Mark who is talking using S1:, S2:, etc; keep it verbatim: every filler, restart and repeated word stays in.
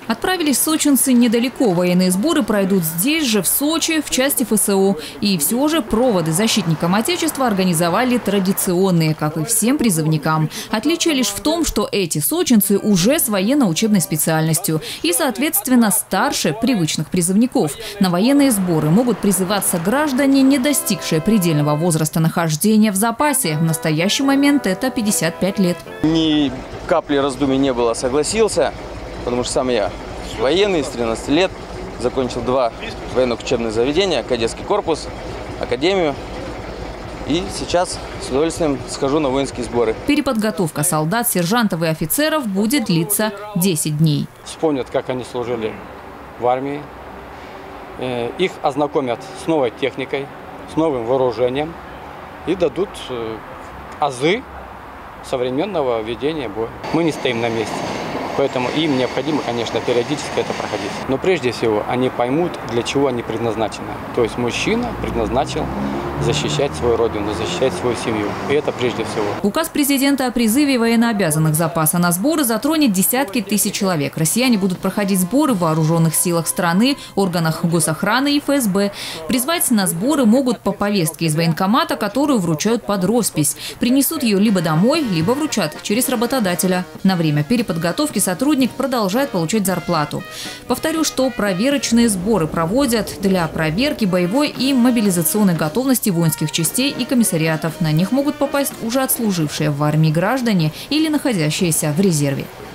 S1: Отправились сочинцы недалеко. Военные сборы пройдут здесь же, в Сочи, в части эф эс о. И все же проводы защитникам Отечества организовали традиционные, как и всем призывникам. Отличие лишь в том, что эти сочинцы уже с военно-учебной специальностью и, соответственно, старше привычных призывников. На военные сборы могут призываться граждане, не достигшие предельного возраста нахождения в запасе. В настоящий момент это пятьдесят пять лет.
S2: Ни капли раздумий не было, согласился. Потому что сам я военный, с тринадцати лет, закончил два военно-учебных заведения, кадетский корпус, академию. И сейчас с удовольствием схожу на воинские сборы.
S1: Переподготовка солдат, сержантов и офицеров будет длиться десять дней.
S3: Вспомнят, как они служили в армии. Их ознакомят с новой техникой, с новым вооружением и дадут азы современного ведения боя. Мы не стоим на месте. Поэтому им необходимо, конечно, периодически это проходить. Но прежде всего они поймут, для чего они предназначены. То есть мужчина предназначен защищать свою родину, защищать свою семью. И это прежде всего.
S1: Указ президента о призыве военнообязанных запаса на сборы затронет десятки тысяч человек. Россияне будут проходить сборы в вооруженных силах страны, органах госохраны и эф эс бэ. Призвать на сборы могут по повестке из военкомата, которую вручают под роспись. Принесут ее либо домой, либо вручат через работодателя. На время переподготовки сотрудник продолжает получать зарплату. Повторю, что проверочные сборы проводят для проверки боевой и мобилизационной готовности воинских частей и комиссариатов. На них могут попасть уже отслужившие в армии граждане или находящиеся в резерве.